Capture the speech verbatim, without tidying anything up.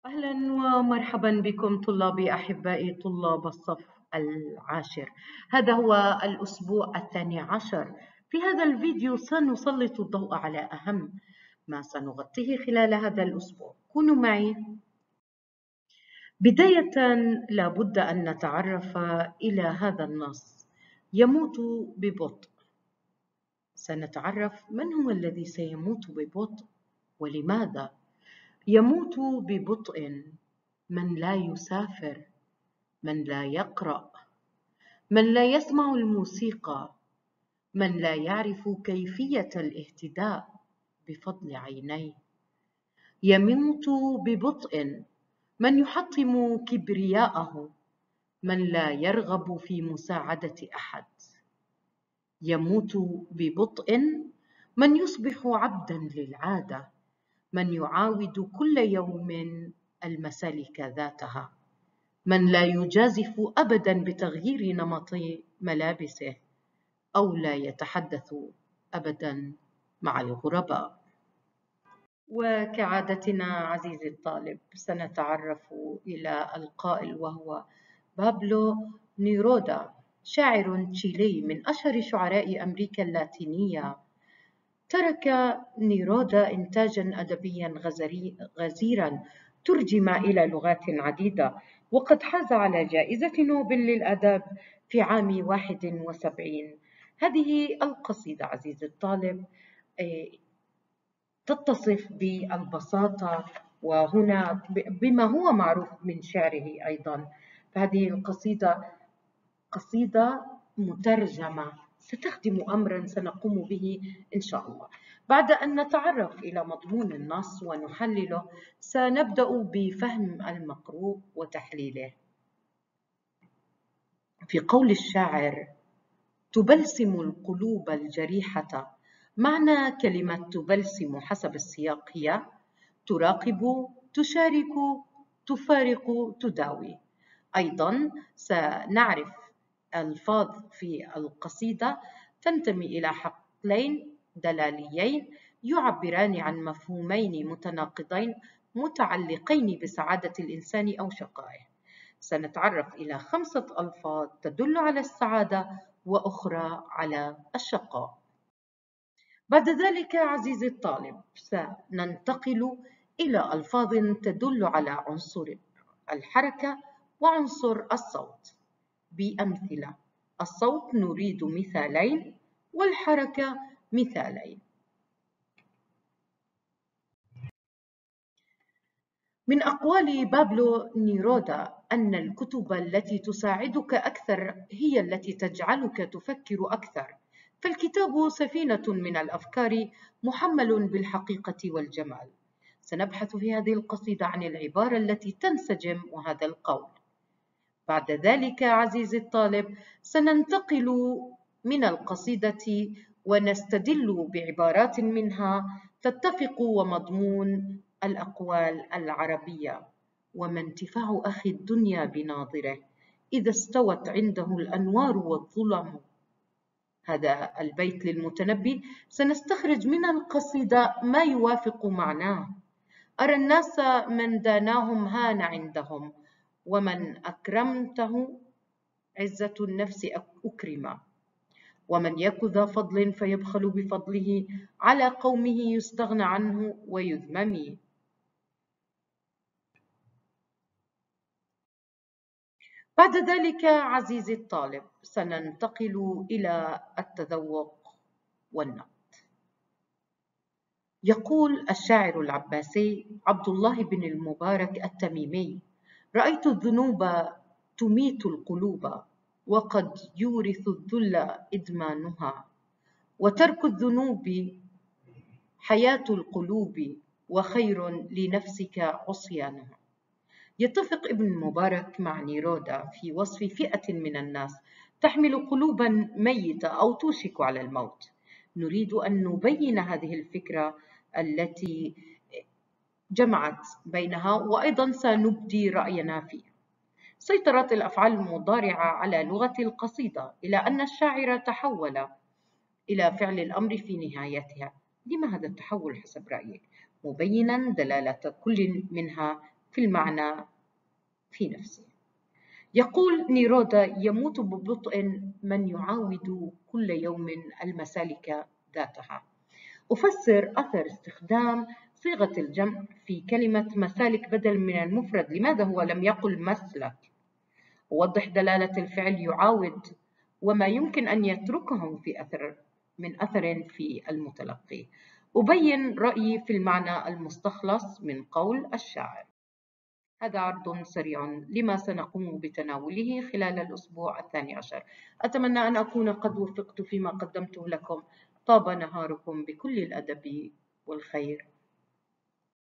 أهلا ومرحبا بكم طلابي أحبائي طلاب الصف العاشر. هذا هو الأسبوع الثاني عشر. في هذا الفيديو سنسلط الضوء على أهم ما سنغطيه خلال هذا الأسبوع. كونوا معي. بداية لابد أن نتعرف إلى هذا النص: يموت ببطء. سنتعرف من هو الذي سيموت ببطء ولماذا. يموت ببطء من لا يسافر، من لا يقرأ، من لا يسمع الموسيقى، من لا يعرف كيفية الاهتداء بفضل عينيه. يموت ببطء من يحطم كبرياءه، من لا يرغب في مساعدة أحد. يموت ببطء من يصبح عبداً للعادة، من يعاود كل يوم المسالك ذاتها، من لا يجازف أبداً بتغيير نمط ملابسه، أو لا يتحدث أبداً مع الغرباء. وكعادتنا عزيزي الطالب سنتعرف إلى القائل، وهو بابلو نيرودا، شاعر تشيلي من أشهر شعراء أمريكا اللاتينية. ترك نيرودا إنتاجاً أدبياً غزيراً ترجم إلى لغات عديدة، وقد حاز على جائزة نوبل للأدب في عام واحد وسبعين. هذه القصيدة عزيزي الطالب تتصف بالبساطة، وهنا بما هو معروف من شعره أيضاً. فهذه القصيدة قصيدة مترجمة ستخدم أمراً سنقوم به إن شاء الله. بعد أن نتعرف إلى مضمون النص ونحلله، سنبدأ بفهم المقروء وتحليله. في قول الشاعر: تبلسم القلوب الجريحة. معنى كلمة تبلسم حسب السياق هي تراقب، تشارك، تفارق، تداوي. أيضاً سنعرف ألفاظ في القصيدة تنتمي إلى حقلين دلاليين يعبران عن مفهومين متناقضين متعلقين بسعادة الإنسان أو شقائه. سنتعرف إلى خمسة ألفاظ تدل على السعادة وأخرى على الشقاء. بعد ذلك عزيزي الطالب سننتقل إلى ألفاظ تدل على عنصر الحركة وعنصر الصوت بأمثلة. الصوت نريد مثالين، والحركة مثالين. من أقوال بابلو نيرودا أن الكتب التي تساعدك أكثر هي التي تجعلك تفكر أكثر، فالكتاب سفينة من الأفكار محمل بالحقيقة والجمال. سنبحث في هذه القصيدة عن العبارة التي تنسجم وهذا القول. بعد ذلك عزيزي الطالب سننتقل من القصيدة ونستدل بعبارات منها تتفق ومضمون الأقوال العربية. وما انتفاع أخي الدنيا بناظره إذا استوت عنده الأنوار والظلم. هذا البيت للمتنبي. سنستخرج من القصيدة ما يوافق معناه. أرى الناس من داناهم هان عندهم، ومن أكرمته عزة النفس أكرم، ومن يك ذا فضل فيبخل بفضله على قومه يستغنى عنه ويذمم. بعد ذلك عزيزي الطالب سننتقل إلى التذوق والنقد. يقول الشاعر العباسي عبد الله بن المبارك التميمي: رأيت الذنوب تميت القلوب، وقد يورث الذل إدمانها، وترك الذنوب حياة القلوب، وخير لنفسك عصيانها. يتفق ابن المبارك مع نيرودا في وصف فئة من الناس تحمل قلوبا ميتة أو توشك على الموت. نريد أن نبين هذه الفكرة التي جمعت بينها، وأيضا سنبدي رأينا فيها. سيطرت الأفعال المضارعة على لغة القصيدة إلى أن الشاعر تحول إلى فعل الأمر في نهايتها. لما هذا التحول حسب رأيك؟ مبينا دلالة كل منها في المعنى في نفسه. يقول نيرودا: يموت ببطء من يعاود كل يوم المسالك ذاتها. أفسر أثر استخدام صيغة الجمع في كلمة مسالك بدل من المفرد. لماذا هو لم يقل مسلك؟ أوضح دلالة الفعل يعاود وما يمكن أن يتركهم في أثر من أثر في المتلقي. أبين رأيي في المعنى المستخلص من قول الشاعر. هذا عرض سريع لما سنقوم بتناوله خلال الأسبوع الثاني عشر. أتمنى أن أكون قد وفقت فيما قدمته لكم. طاب نهاركم بكل الأدب والخير.